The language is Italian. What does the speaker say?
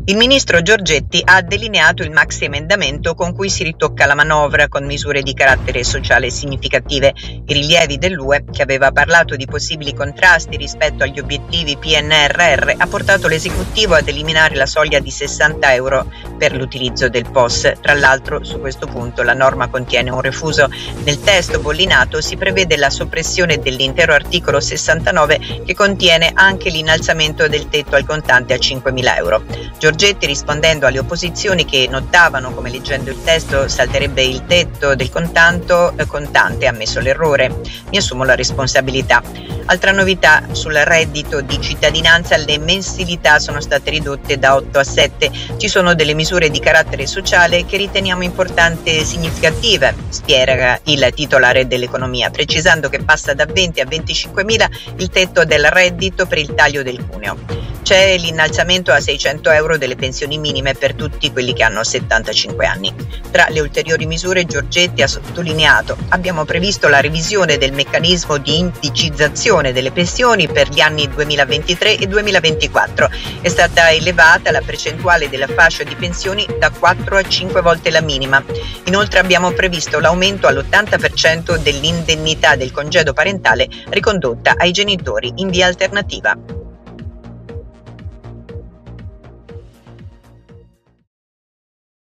Il ministro Giorgetti ha delineato il maxi emendamento con cui si ritocca la manovra con misure di carattere sociale significative. I rilievi dell'UE, che aveva parlato di possibili contrasti rispetto agli obiettivi PNRR, ha portato l'esecutivo ad eliminare la soglia di 60 euro per l'utilizzo del POS. Tra l'altro, su questo punto la norma contiene un refuso. Nel testo bollinato si prevede la soppressione dell'intero articolo 69 che contiene anche l'innalzamento del tetto al contante a 5.000 euro. Giorgetti, rispondendo alle opposizioni che notavano come leggendo il testo salterebbe il tetto del contante, ha ammesso l'errore. Mi assumo la responsabilità. Altra novità: sul reddito di cittadinanza le mensilità sono state ridotte da 8 a 7. Ci sono delle misure di carattere sociale che riteniamo importanti e significative, spiega il titolare dell'economia, precisando che passa da 20 a 25.000 il tetto del reddito per il taglio del cuneo. C'è l'innalzamento a 600 euro delle pensioni minime per tutti quelli che hanno 75 anni. Tra le ulteriori misure, Giorgetti ha sottolineato: abbiamo previsto la revisione del meccanismo di indicizzazione delle pensioni per gli anni 2023 e 2024. È stata elevata la percentuale della fascia di pensioni da 4 a 5 volte la minima. Inoltre abbiamo previsto l'aumento all'80% dell'indennità del congedo parentale ricondotta ai genitori in via alternativa.